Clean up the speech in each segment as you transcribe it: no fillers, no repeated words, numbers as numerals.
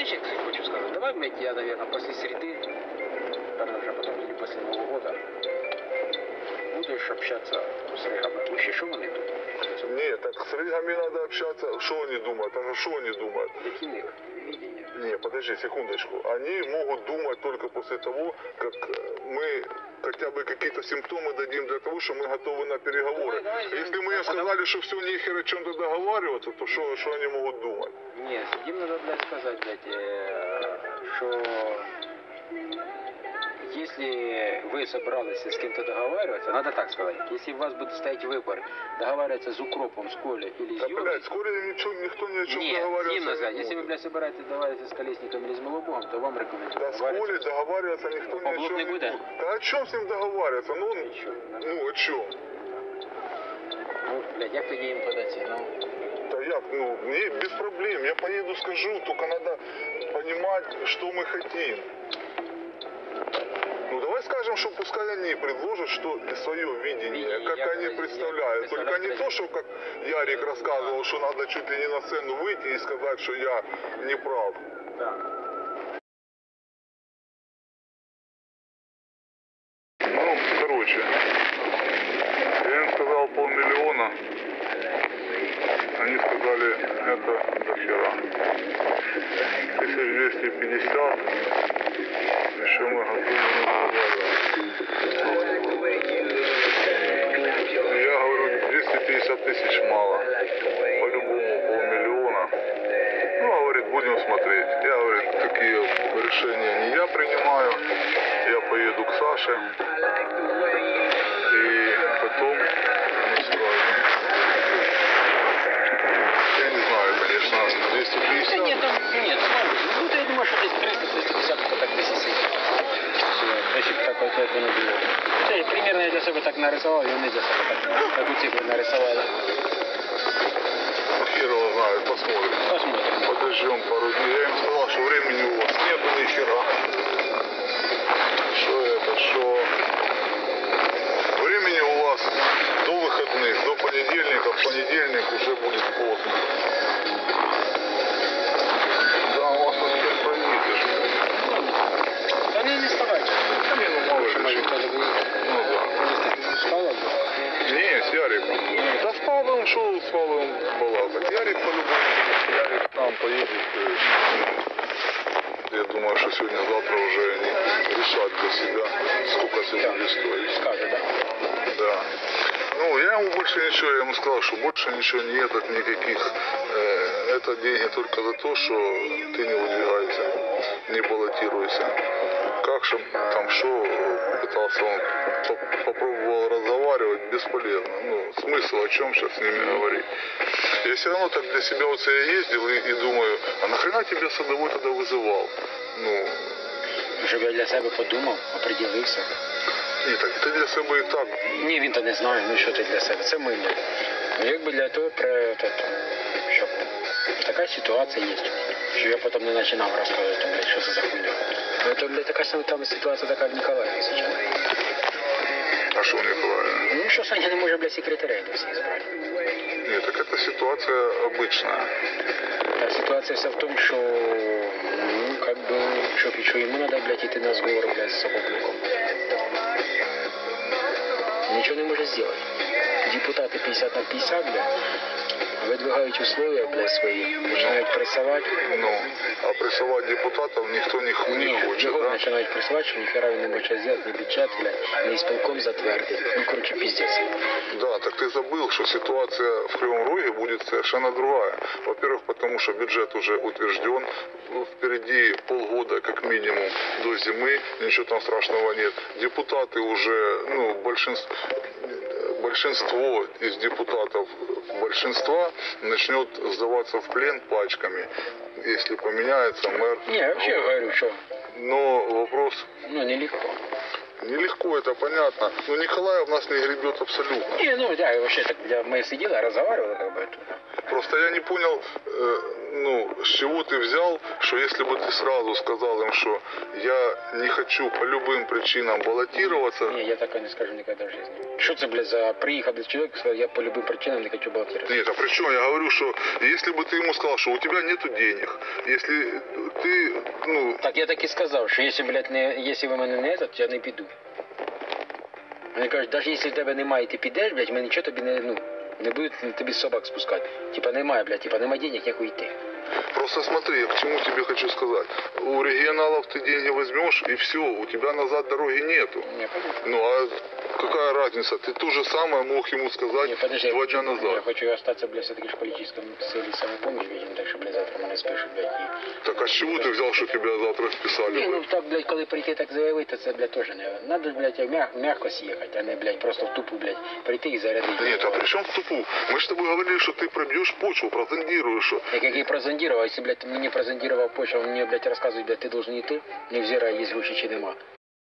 знаешь, я тебе хочу сказать? Давай, блядь, я, наверное, после среды, уже потом, или после Нового года, будешь общаться с Ригами. Вообще, что вони тут? Нет, так с Ригами надо общаться. Что они думают? А что они думают? Які них видіння? Не, подожди секундочку. Они могут думать только после того, как мы хотя бы какие-то симптомы дадим для того, что мы готовы на переговоры. Давай, Если мы им сказали, что все нехер о чем-то договариваться, то что они могут думать? Ні, їм треба, блядь, сказати, блядь, що если вы собрались с кем-то договариваться, надо так сказать, если у вас будет стоять выбор, договариваться с Укропом, с Колей или с Да, Юрой, блядь, вскоре никто ни о чем нет, договариваться им назад, не если вы, будет. блядь, собираетесь договариваться с Колесником или с Малобогом, то вам рекомендую Да с Колей договариваться. договариваться никто ни о Павлов чем не не будет? будет. Да о чем с ним договариваться? Ну, Ничего, да? ну о чем? Ну, блядь, як тоді їм подати сигнал? Да як, ну, мне без проблем, я поеду скажу, только надо понимать, что мы хотим. Ну давай скажем, что пускай они предложат, что свое видение, как они представляют. Только не то, что как Ярик рассказывал, что надо чуть ли не на сцену выйти и сказать, что я не прав. Да. Ну, короче, я им сказал 500 000. Они сказали, это до хера. 1250. Еще мы готовы на Я говорю, 250 тысяч мало. По-любому 500 000. Ну, говорит, будем смотреть. Я, говорит, такие решения не я принимаю. Я поеду к Саше. И потом настроим. Я не знаю, конечно, 250. Нет, ну то я думаю, что здесь 300-350 это так висит. Если бы так вот это не было. Да, примерно я для себя так нарисовал, и они для себя так, такую цифру нарисовали. Хер его знает, посмотрим. Посмотрим. Подождем пару дней. Я им сказал, что времени у вас нету ни хера. Что это, что... Времени у вас до выходных, до понедельника. В понедельник уже будет поздно. Да, у вас тут всех проедешь. Да не вставайте. Да не, ну мало ли. Может, кто-то будет. Ну да. Спала бы? Не, с Яриком. Да с Павлом шел, с Павлом балакать. Ярик по-любому. Ярик там поедет. Я думаю, что сегодня-завтра уже они решат для себя, сколько это будет стоить. Скажет, да? Да. Ну, я ему больше ничего, я ему сказал, что больше ничего нет никаких. Это деньги только за то, что ты не выдвигайся, не баллотируйся. Как же там что, пытался он, попробовал разговаривать, бесполезно. Ну, смысл о чем сейчас с ними говорить. Я все равно так для себя вот я ездил и думаю, а нахрена тебя садовой тогда вызывал? Ну, Щоб я для себе подумав, оприділився. ні, так ти для себе і так. Ні, він то не знає, ну що ти для себе, це мило. Ну якби для того, щоб така ситуація є, що я потім не починав розказувати, блядь, що це за хуйня. Ну то, блядь, така сама ситуація така в Ніколаєві зараз. А що в Николаеве? Ну що Саня не може, блядь, секретаря до всіх збрати. Нет, так это ситуация обычная. А ситуація вся в тому, що, ну, как би, що йому треба, блядь, іти на зговор, блядь, з Сокольником. Ничего не может сделать. Депутаты 50 на 50, блядь, выдвигают условия, блядь, свои, начинают прессовать. Ну, а прессовать депутатов никто не хочет, его да? начинают прессовать, что нихера он не может сделать, ни бюджет, блядь, ни исполком затвердить. Ну, короче, пиздец. Да, так ты забыл, что ситуация в Кривом Роге будет совершенно другая. Во-первых, потому что бюджет уже утвержден, впереди полгода как минимум до зимы, ничего там страшного нет. Депутаты уже, ну, большинство из депутатов большинства начнет сдаваться в плен пачками, если поменяется мэр. Не, вообще я говорю, что, Но вопрос... ну, нелегко. Нелегко, это понятно. Но Николаев нас не гребет абсолютно. Не, ну, да, вообще, так, мы сидели, разговаривали, как бы, это. Просто я не понял, Ну, с чего ты взял, что если бы ты сразу сказал им, что я не хочу по любым причинам баллотироваться, Не, я такое не скажу никогда в жизни. Что це, блядь, за приїхав блядь, чоловік, сказав, я по любым причинам не хочу баллотироваться. нет, а при чем? Я говорю, что если бы ты ему сказал, что у тебя нету денег, если ты, ну, Так я так і сказав, що якщо, блядь, не, якщо ви мене не этот, я не піду. Вони кажуть, навіть якщо в тебе немає, ти підеш, блядь, ми нічого тобі не, ну, не будуть тобі собак спускати. Типа немає, блядь, типа немає денег, ніхуй йти. просто смотри, я к чему тебе хочу сказать. У регионалов ты деньги возьмешь, и все, у тебя назад дороги нету. Не, подожди. Ну, а какая разница? Ты то же самое мог ему сказать Не, подожди, 2 я дня хочу, я назад. хочу остаться, блядь, все-таки в политическом силе самопомощи, видимо, так что, блядь, завтра мене спишуть, блядь, і... Так а с чего ты взял, что тебя завтра списали? Ні, бы? ну так, блядь, коли прийти так заявити, це, блядь, теж не... Надо, блядь, мягко съехать, а не, блядь, просто в тупу, блядь, прийти і зарядити. Нет, а при чем в тупу? Мы с тобой говорили, что ты пробьешь почву, прозондируешь. Что... Так як я прозондировал, если, блядь, мені прозондировал почву, он мне, блядь, рассказывает, блядь, ты должен идти, невзирая, есть гроші чи нема.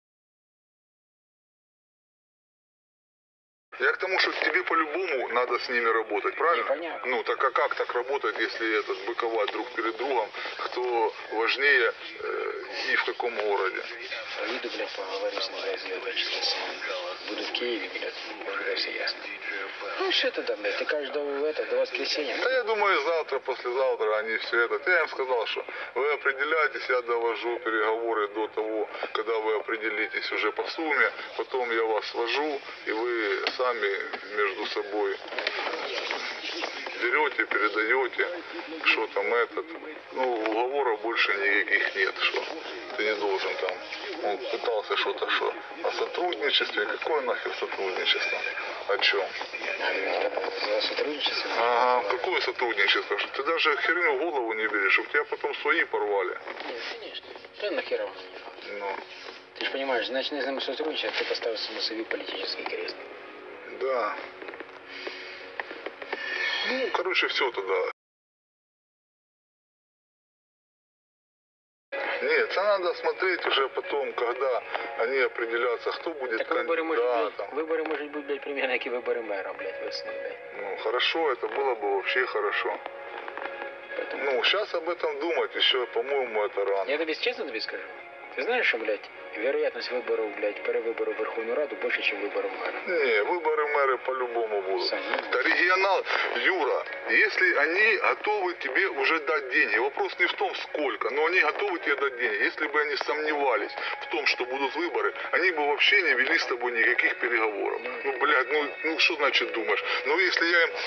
Я к тому, что тебе по-любому надо с ними работать, правильно? Непонятно. Ну, так а как так работает, если этот быковать друг перед другом, кто важнее и в каком городе? Поеду, блядь, поговорю с ним, блядь, чисто буду в Киеве, блядь, когда все ясно. Ну, что это там, блядь, ты кажешь до воскресенья? Да я думаю, завтра, послезавтра они все это. Я им сказал, что вы определяетесь, я довожу переговоры до того, когда вы определитесь уже по сумме, потом я вас свожу, и вы сами между собой берете, передаете, что там этот. Ну, уговоров больше никаких нет, что ты не должен там. Он пытался что-то, что о сотрудничестве. Какое нахер сотрудничество? О чем? За сотрудничество? Ага, какое сотрудничество? Что ты даже херню в голову не берешь, чтобы тебя потом свои порвали. Нет, конечно. Да нахера он не надо. Ну, Ты же понимаешь, значит, не знаю, сотрудничать, ты поставил на себе политический крест. да. Ну, короче, все тогда. Нет, это надо смотреть уже потом, когда они определятся, кто будет Так выборы может быть, кандидатом. выборы может быть, блядь, примерно как и выборы мэра, блядь, весной, блядь. Ну, хорошо, это было бы вообще хорошо. Поэтому... Ну, сейчас об этом думать еще, по-моему, это рано. Я тебе честно тебе скажу. Ты знаешь, что, блядь, вероятность выборов, блядь, перевыборов в Верховную Раду больше, чем выборов мэра? Не, выборы мэры по-любому будут. Сами. Да регионал, Юра, если они готовы тебе уже дать деньги, вопрос не в том сколько, но они готовы тебе дать деньги. Если бы они сомневались в том, что будут выборы, они бы вообще не вели с тобой никаких переговоров. Ну, блядь, ну что значит думаешь? Ну, если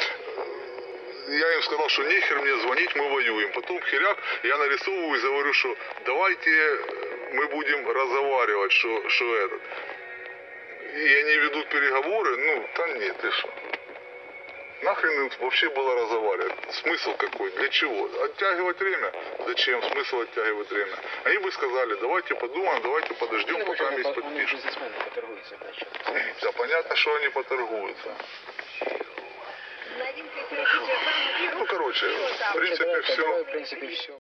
я им сказал, что нехер мне звонить, мы воюем. Потом херяк, я нарисовываюсь, говорю, что давайте мы будем разговаривать, что этот. И они ведут переговоры, ну, там нет, ты что. Нахрен им вообще было разговаривать? Смысл какой? Для чего? Оттягивать время? Зачем? Смысл оттягивать время? Они бы сказали, давайте подумаем, давайте подождем, пока они Они подпишут. бизнесмены поторгуются, значит. Да понятно, что они поторгуются. Ну, короче, в принципе, все. Давай, в принципе, все.